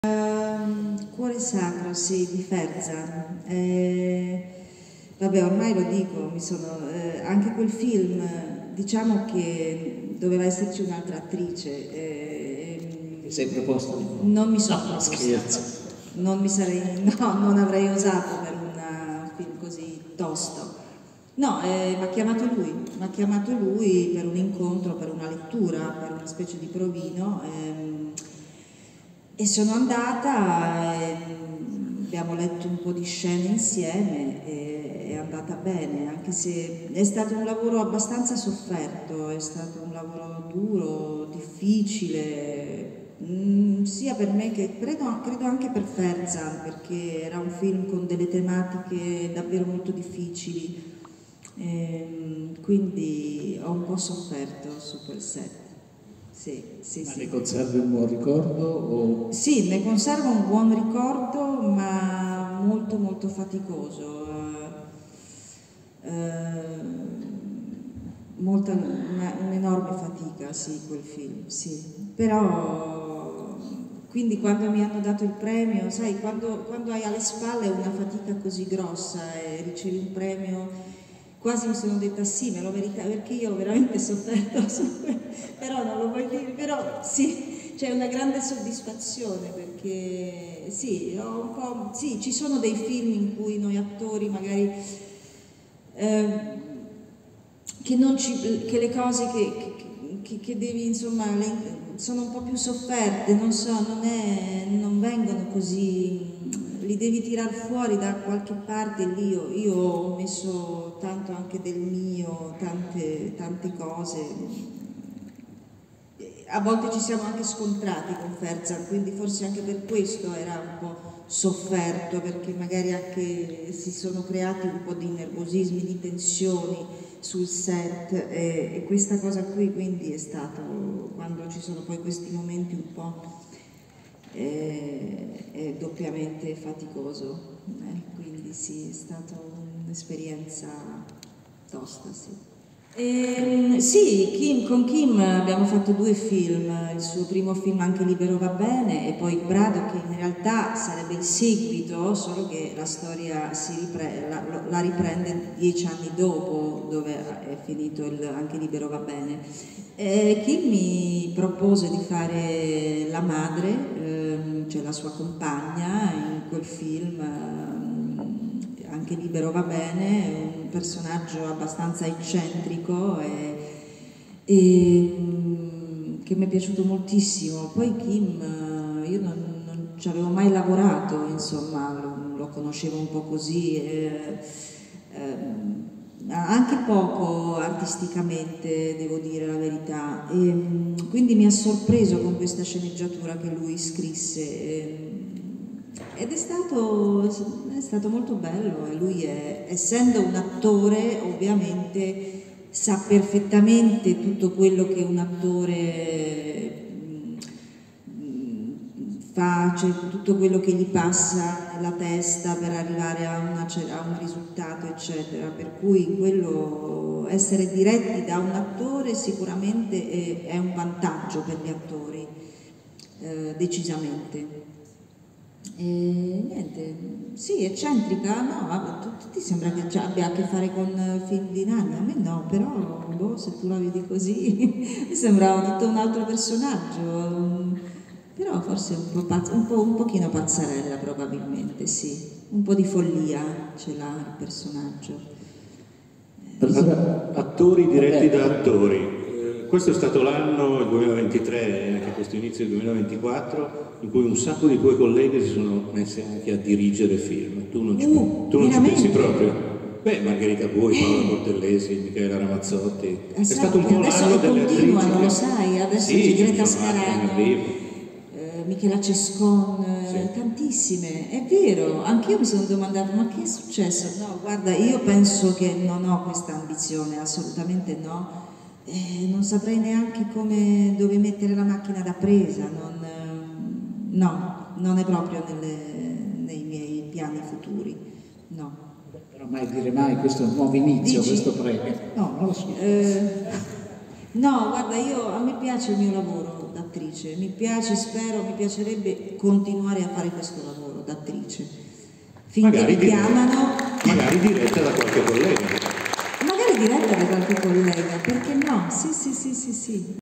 Cuore sacro, sì, di Ferzan. Vabbè, ormai lo dico, anche quel film, diciamo che doveva esserci un'altra attrice. Ti sei proposta? Non mi sono no, proposta. Scherzo. Non avrei osato per un film così tosto. No, mi ha chiamato lui per un incontro, per una lettura, per una specie di provino. E sono andata, abbiamo letto un po' di scene insieme e è andata bene, anche se è stato un lavoro abbastanza sofferto, è stato un lavoro duro, difficile, sia per me che credo anche per Ferzan, perché era un film con delle tematiche davvero molto difficili, quindi ho un po' sofferto su quel set. Sì. Ma ne conservi un buon ricordo? O... Sì, ne conservo un buon ricordo, ma molto molto faticoso. Un'enorme fatica, sì, quel film, sì. Però, quindi quando mi hanno dato il premio, sai, quando hai alle spalle una fatica così grossa e ricevi un premio, quasi mi sono detta sì, me lo meritavo, perché io ho veramente sofferto, però non lo voglio dire, però sì, c'è una grande soddisfazione perché sì, sì, ci sono dei film in cui noi attori magari che le cose che devi, insomma, sono un po' più sofferte, non so, non vengono così, li devi tirar fuori da qualche parte. Lì io ho messo tanto anche del mio, tante cose. A volte ci siamo anche scontrati con Ferzan, quindi forse anche per questo era un po' sofferto, perché magari anche si sono creati un po' di nervosismi, di tensioni sul set e questa cosa qui quindi è stato, quando ci sono poi questi momenti un po' è doppiamente faticoso, quindi sì, è stata un'esperienza tosta, sì. Sì, con Kim abbiamo fatto 2 film, il suo primo film Anche libero va bene e poi Brado, che in realtà sarebbe il seguito, solo che la storia la riprende 10 anni dopo, dove è finito Anche libero va bene. Kim mi propose di fare la madre, cioè la sua compagna in quel film, Anche libero va bene, un personaggio abbastanza eccentrico e che mi è piaciuto moltissimo. Poi Kim, io non ci avevo mai lavorato, insomma, lo conoscevo un po' così, anche poco artisticamente, devo dire la verità, e quindi mi ha sorpreso con questa sceneggiatura che lui scrisse. Ed è stato molto bello, e lui essendo un attore ovviamente sa perfettamente tutto quello che un attore fa, cioè tutto quello che gli passa nella testa per arrivare a un risultato, eccetera, per cui quello, essere diretti da un attore sicuramente è un vantaggio per gli attori, decisamente. E niente, sì, eccentrica, no, ti sembra che abbia a che fare con film di Nanni? A me no, però boh, se tu la vedi così mi sembrava tutto un altro personaggio, però forse un pochino pazzarella probabilmente, sì, un po' di follia ce l'ha il personaggio. Allora, attori diretti da attori. Questo è stato l'anno, il 2023 e anche questo inizio del 2024, in cui un sacco di tuoi colleghi si sono messi anche a dirigere film. Tu non ci pensi proprio? Beh, Margherita Bui, Paola Cortellesi, Michela Ramazzotti. È stato un po' l'anno delle attrici. Lo sai, adesso sì, c'è Greta Scarano, Michela Cescon, sì. Tantissime, è vero, anch'io mi sono domandata ma che è successo? No, guarda, io penso che non ho questa ambizione, assolutamente no. Non saprei neanche dove mettere la macchina da presa, non è proprio nei miei piani futuri, no. Però mai dire mai, questo è un nuovo inizio. Dici? Questo premio. No, non lo so. No, guarda, a me piace il mio lavoro, d'attrice, mi piace, spero, mi piacerebbe continuare a fare questo lavoro d'attrice. Finché mi chiamano... Magari diretta da qualche collega. Magari diretta da qualche collega, perché no? Sì, sì, sì, sì, sì.